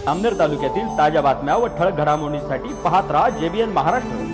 जामनेर तालुक्यातील ताज्या बातम्या व ठळक घडामोडींसाठी पाहत राहा JBN महाराष्ट्र।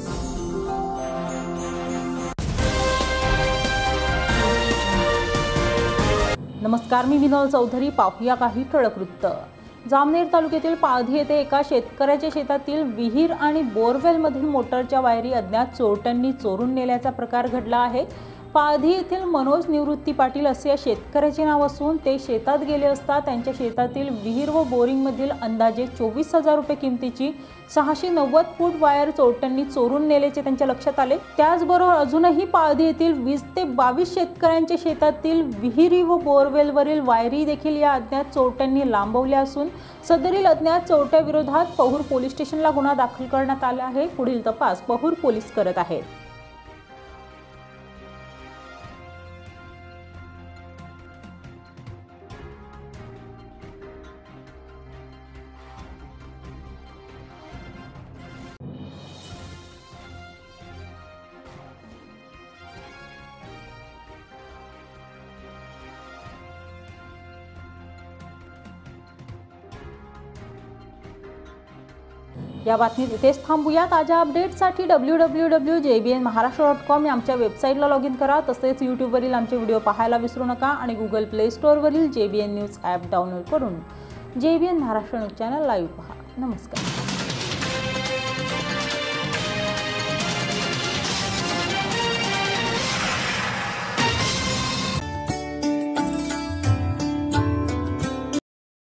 नमस्कार, मी विनोद चौधरी। पाहूया काही ठळक वृत्त। जामनेर तालुक्यातील पाळधी येथे एका शेतकऱ्याच्या शेतातील विहीर आणि बोरवेलमधील मोटरच्या वायरी अज्ञात चोरट्यांनी चोरून नेल्याचा प्रकार घडला आहे। पाळधी येथील मनोज निवृत्ती पाटील असे या शेतकऱ्याचे नाव असून ते शेतात गेले असता त्यांच्या शेतातील विहीर व बोरिंगमधील अंदाजे 24,000 रुपये किमतीची 690 फूट वायर चोरट्यांनी चोरून नेल्याचे त्यांच्या लक्षात आले। त्याचबरोबर अजूनही पाळधी येथील 20 ते 22 शेतकऱ्यांच्या शेतातील विहिरी व बोरवेलवरील वायरी देखील या अज्ञात चोरट्यांनी लांबवल्या असून सदरील अज्ञात चोरट्याविरोधात पहूर पोलीस स्टेशनला गुन्हा दाखल करण्यात आला आहे। पुढील तपास पहूर पोलीस करत आहेत। या बातमीत इथेच थांबूया। ताज्या अपडेट्ससाठी www.jbnmaharashtra.com या आमच्या वेबसाईटला लॉग इन करा। तसेच यूट्यूबवरील आमचे व्हिडिओ पाहायला विसरू नका आणि गुगल प्ले स्टोअरवरील JBN न्यूज ॲप डाउनलोड करून JBN Maharashtra news channel live पहा। नमस्कार।